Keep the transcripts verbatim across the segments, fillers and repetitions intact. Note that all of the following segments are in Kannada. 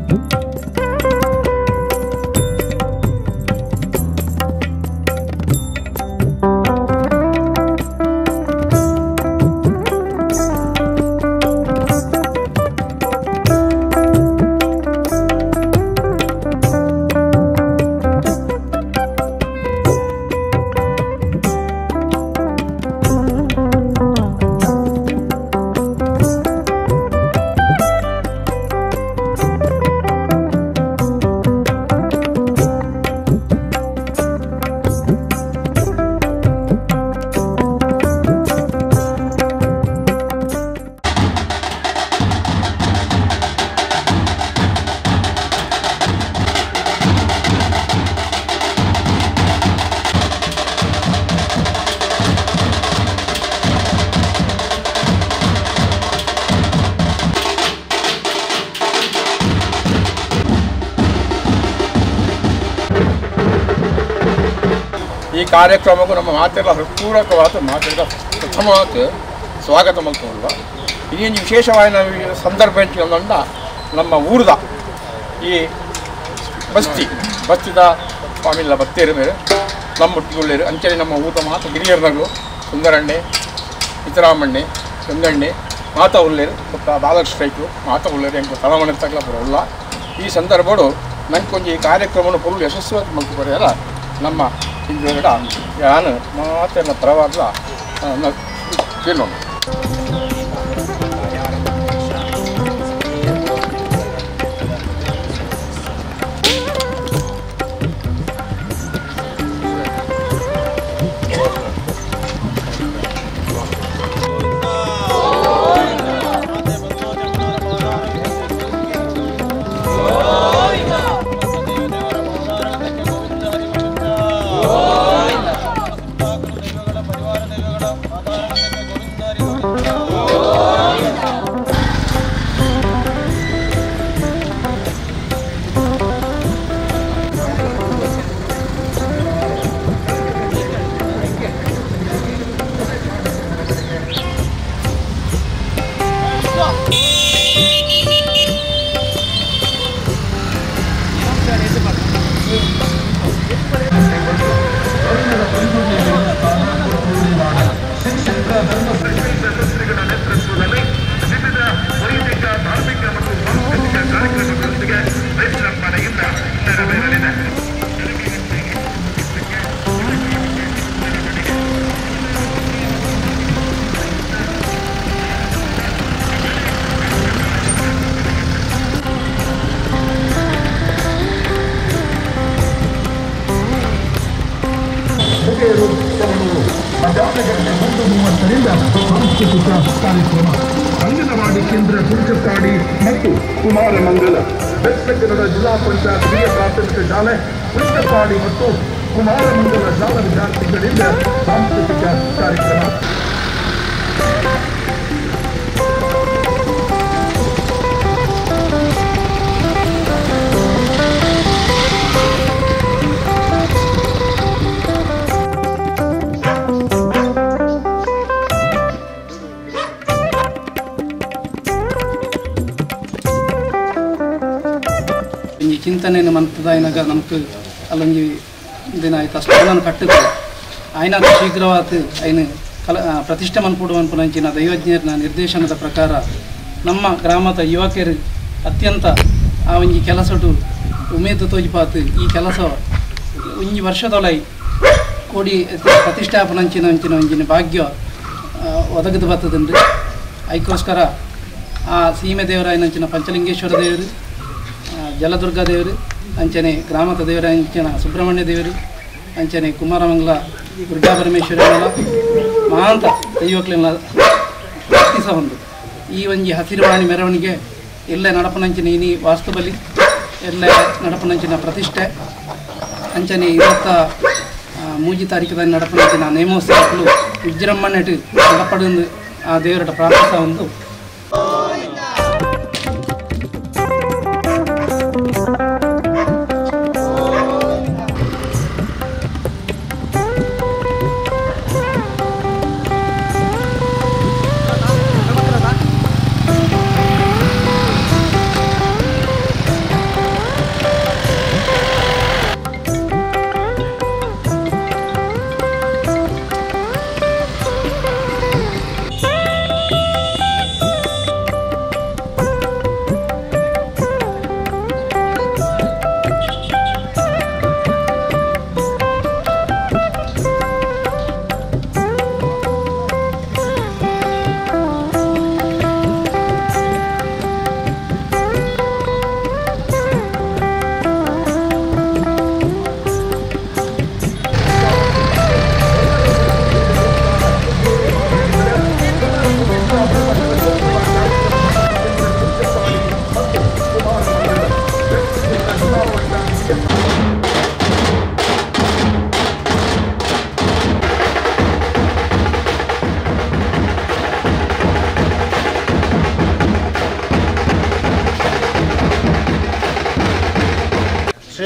ಈ ಕಾರ್ಯಕ್ರಮಕ್ಕೂ ನಮ್ಮ ಮಾತೆಲ್ಲ ಹೃತ್ಪೂರ್ವಕವಾದ ಮಾತೆಲ್ಲ ಪ್ರಥಮವಾದ ಸ್ವಾಗತ ಮಲ್ತವಲ್ವ ಇನ್ನೊಂದು ವಿಶೇಷವಾದ ಸಂದರ್ಭ ಅಂತಂದ ನಮ್ಮ ಊರದ ಈ ಬಸ್ತಿ ಬಸ್ತಿದ ಸ್ವಾಮಿಲ್ಲ ಬತ್ತೇರು ಬೇರೆ ನಮ್ಮ ಒಟ್ಟಿಗೊಳ್ಳೇರು ಅಂಚನೆ ನಮ್ಮ ಊಟ ಮಾತು ಹಿರಿಯರ್ನಗಳು ಸುಂದರಣ್ಣೆ ಇತರಾಮಣ್ಣೆ ಗಂಗಣ್ಣೆ ಮಾತಾ ಉಳ್ಳೇರು ಮತ್ತು ಬಾಲಕೃಷ್ಣ ರೈತರು ಮಾತಾ ಉಳ್ಳೇರು ಹೆಂಗೆ ತಳಮಣೆ ತಗಲ ಬರೋಲ್ಲ ಈ ಸಂದರ್ಭಗಳು ನಂಗೆ ಕೊಂಚ ಈ ಕಾರ್ಯಕ್ರಮವನ್ನು ಫುಲ್ ಯಶಸ್ವಿಯಾಗಿ ಮಲ್ತು ಬರೆಯಲ್ಲ ನಮ್ಮ ಹಿಂದುಗಡ ಯಾನು ಮಾತೆಲ್ಲ ಪರವಾದ ಕೇಳೋಣ ಸಾಂಸ್ಕೃತಿಕ ಕಾರ್ಯಕ್ರಮ ಅಂಗನವಾಡಿ ಕೇಂದ್ರ ಕುಂಚಪಾಡಿ ಮತ್ತು ಕುಮಾರ ಮಂಗಲ ದಕ್ಷಿಣ ಕನ್ನಡ ಜಿಲ್ಲಾ ಪಂಚಾಯತ್ ಹಿರಿಯ ಪ್ರಾಥಮಿಕ ಶಾಲೆ ಕುಂಚಪಾಡಿ ಮತ್ತು ಕುಮಾರ ಮಂಗಲ ಶಾಲಾ ವಿದ್ಯಾರ್ಥಿಗಳಿಂದ ಸಾಂಸ್ಕೃತಿಕ ಕಾರ್ಯಕ್ರಮ. ಈ ಚಿಂತನೆ ಮಂತದ ಆಯ್ನಾಗ ನಮ್ಗೆ ಅಲ್ಲೊಂದು ದಿನ ಆಯ್ತು ಅಷ್ಟು ನಾನು ಕಟ್ಟಿದ್ದು ಆಯ್ನಾಗ ಶೀಘ್ರವಾದ ಐನು ಕಲ ಪ್ರತಿಷ್ಠೆ ಮನ್ಪುಡು ಅನ್ಪುನಂಚಿನ ದೈವಜ್ಞರ ನಿರ್ದೇಶನದ ಪ್ರಕಾರ ನಮ್ಮ ಗ್ರಾಮದ ಯುವಕರು ಅತ್ಯಂತ ಆ ಒಂಜಿ ಕೆಲಸಡು ಉಮೇದು ತೋಜಿಪಾತು ಈ ಕೆಲಸ ಒಂಜಿ ವರ್ಷದೊಳೈ ಕೋಡಿ ಪ್ರತಿಷ್ಠಾಪನಂಚಿನ ಅಂಚಿನ ಒಂಜಿನ ಭಾಗ್ಯ ಒದಗದು ಬರ್ತದಂದು ಅದಕ್ಕೋಸ್ಕರ ಆ ಸೀಮೆ ದೇವರಾಯನಂಚಿನ ಪಂಚಲಿಂಗೇಶ್ವರ ದೇವರು ಜಲದುರ್ಗ ದೇವರು ಅಂಚನೆ ಗ್ರಾಮದ ದೇವರ ಅಂಚನ ಸುಬ್ರಹ್ಮಣ್ಯ ದೇವರು ಅಂಚನೆ ಕುಮಾರಮಂಗಲ ದುರ್ಗಾ ಪರಮೇಶ್ವರನೆಲ್ಲ ಮಹಾಂತ ದೈವಕ್ಲೆಲ್ಲ ಪ್ರಾರ್ಥಿಸ ಒಂದು ಈ ಒಂಜಿ ಹಸಿರುವಾಣಿ ಮೆರವಣಿಗೆ ಎಲ್ಲ ನಡಪನಂಚಿನ ಇನಿ ವಾಸ್ತುಬಲಿ ಎಲ್ಲ ನಡಪನಂಚಿನ ಪ್ರತಿಷ್ಠೆ ಅಂಚನೆ ಇವತ್ತ ಮೂಜಿ ತಾರೀಕದಲ್ಲಿ ನಡಪನಂಚಿನ ನೇಮೋತ್ಸವಗಳು ವಿಜೃಂಭಣೆಟ್ಟು ನಡಪಡು ಆ ದೇವರ ಪ್ರಾರ್ಥಿಸ ಒಂದು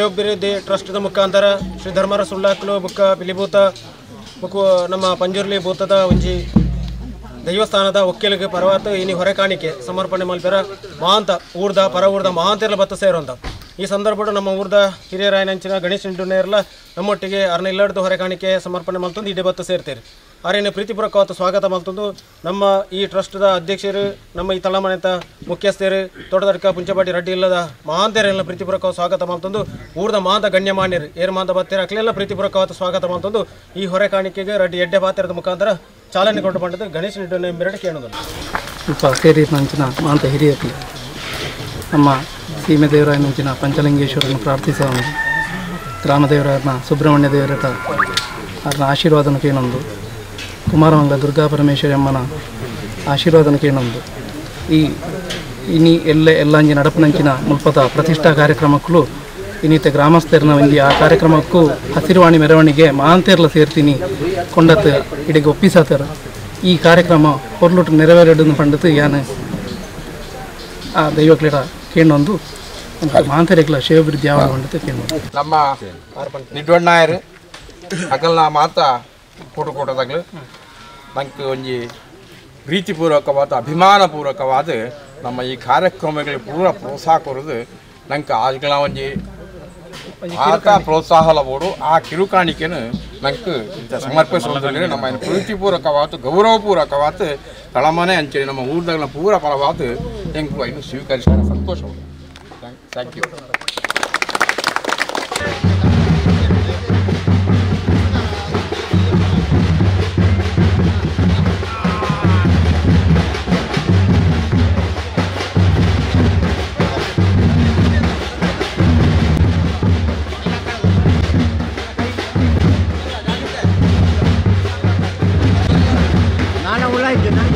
ಶ್ರೇಯೋಭಿವೃದ್ಧಿ ಟ್ರಸ್ಟ್ದ ಮುಖಾಂತರ ಶ್ರೀ ಧರ್ಮರ ಸುಳ್ಳಾಕ್ಲು ಬುಕ್ಕ ಬಿಲಿಭೂತ ಮುಕ್ಕು ನಮ್ಮ ಪಂಜುರ್ಲಿ ಭೂತದ ಒಂಜಿ ದೈವಸ್ಥಾನದ ಒಕ್ಕಲಿಗೆ ಪರವಾತ ಇನಿ ಹೊರೆ ಕಾಣಿಕೆ ಸಮರ್ಪಣೆ ಮಲ್ಪೆರ ಮಹಾಂತ ಊರ್ದ ಪರ ಊರ್ದ ಮಹಾಂತೆಲ್ಲ ಬತ್ತ ಸೇರುವಂತ ಈ ಸಂದರ್ಭ ನಮ್ಮ ಊರ್ದ ಹಿರಿಯರಾಯನಂಚಿನ ಗಣೇಶ ಇಂಟುನೇರ್ಲ ನಮ್ಮೊಟ್ಟಿಗೆ ಅರ್ನ ಇಲ್ಲಡ್ದು ಹೊರೆ ಕಾಣಿಕೆ ಸಮರ್ಪಣೆ ಮಲ್ತಂದು ಇಡೀ ಬತ್ತ ಸೇರ್ತೀರಿ ಅರೇನು ಪ್ರೀತಿಪೂರ್ವಕವಾದ ಸ್ವಾಗತ ಮಲ್ತಂದು ನಮ್ಮ ಈ ಟ್ರಸ್ಟ್ದ ಅಧ್ಯಕ್ಷರು ನಮ್ಮ ಈ ತಳಮನೆತ ಮುಖ್ಯಸ್ಥರು ತೋಟದಡ್ಕ ಪುಂಚಪಾಟಿ ರಡ್ಡಿ ಇಲ್ಲದ ಮಹಾಂತರೆಲ್ಲ ಪ್ರೀತಿಪೂರ್ವಕವಾದ ಸ್ವಾಗತ ಮಲ್ತಂದು ಊರ್ದ ಮಹಾಂತ ಗಣ್ಯಮಾನ್ಯರು ಏರು ಮಾಂತ ಬತ್ತೀರ ಅಕ್ಲೆಲ್ಲ ಪ್ರೀತಿಪೂರ್ವಕವಾದ ಸ್ವಾಗತ ಮಲ್ತಂದು ಈ ಹೊರೆ ಕಾಣಿಕೆಗೆ ರಡ್ಡಿ ಎಡ್ಡೆ ಪಾತ್ರದ ಮುಖಾಂತರ ಚಾಲನೆ ಕೊಟ್ಟು ಬಂದದ್ದು ಗಣೇಶ ನಿಟ್ಟನೆ ಬೆರಡು ಕೇಳೋದು ಸ್ವಲ್ಪ ಸೇರಿ ನಂಚಿನ ಮಾಂತ ಹಿರಿಯಕ್ಕೆ ನಮ್ಮ ಸೀಮೆ ದೇವರಾಯ ನಂಚಿನ ಪಂಚಲಿಂಗೇಶ್ವರನ್ನು ಪ್ರಾರ್ಥಿಸುವ ಗ್ರಾಮ ದೇವರನ್ನ ಸುಬ್ರಹ್ಮಣ್ಯ ದೇವರಟ ಅವ್ರನ್ನ ಆಶೀರ್ವಾದನ ಕೇಳೊಂದು ಕುಮಾರಮಂಗಲ ದುರ್ಗಾ ಪರಮೇಶ್ವರಿ ಅಮ್ಮನ ಆಶೀರ್ವಾದನ ಕೇಳೊಂದು ಈ ಇನಿ ಎಲ್ಲೆ ಎಲ್ಲಂಜಿ ನಡಪನಂಚಿನ ಮುಲ್ಪದ ಪ್ರತಿಷ್ಠಾ ಕಾರ್ಯಕ್ರಮಕ್ಕೂ ಇನ್ನಿತ ಗ್ರಾಮಸ್ಥರನ್ನ ಒಂಜಿ ಆ ಕಾರ್ಯಕ್ರಮಕ್ಕೂ ಹಸಿರುವಾಣಿ ಮೆರವಣಿಗೆ ಮಹಾಂತೇರ್ಲ ಸೇರ್ತೀನಿ ಕೊಂಡತ್ತು ಇಡಿಗೆ ಒಪ್ಪಿಸತ್ತಾರ ಈ ಕಾರ್ಯಕ್ರಮ ಹೊರ್ಲುಟ್ಟು ನೆರವೇರಡು ಪಂಡತು ಯಾನು ಆ ದೈವಕ್ಲೇಟ ಕೇಳೊಂದು ಮಹಾಂತೇರಿಕ್ಲ ಶಿವಭಿವೃದ್ಧಿ ಯಾವ ಪಂಡತು ಕೇಳೊಂದು ನಮ್ಮ ನಿಡ್ವಣ್ಣಾಯರು ಅಕಲ್ನ ಮಾತ ಫೋಟೋ ಕೊಟ್ಟದಾಗಲು ನಂಗೆ ಒಂಜಿ ಪ್ರೀತಿಪೂರ್ವಕವಾದ ಅಭಿಮಾನಪೂರ್ವಕವಾದ ನಮ್ಮ ಈ ಕಾರ್ಯಕ್ರಮಗಳಿಗೆ ಪೂರ ಪ್ರೋತ್ಸಾಹ ಕೊಡೋದು ನಂಗೆ ಆಜ್ಗಳ ಒಂಜಿ ಆತ ಪ್ರೋತ್ಸಾಹಲ ಬೋಡು ಆ ಕಿರುಕಾಣಿಕೆನು ನಂಗೆ ಸಮರ್ಪಿಸುವುದರಲ್ಲಿ ನಮ್ಮ ಪ್ರೀತಿಪೂರ್ವಕವಾದ ಗೌರವಪೂರ್ವಕವಾದ ತಳಮನೆ ಅಂಚೆ ನಮ್ಮ ಊರ್ದಾಗಲ ಪೂರ ಫಲವಾದ ಹೆಂಗೆ ಇನ್ನು ಸ್ವೀಕರಿಸಿದ ಸಂತೋಷ ಥ್ಯಾಂಕ್ ಯು ನಾನು ಉಳ್ಳಾಯ್ತು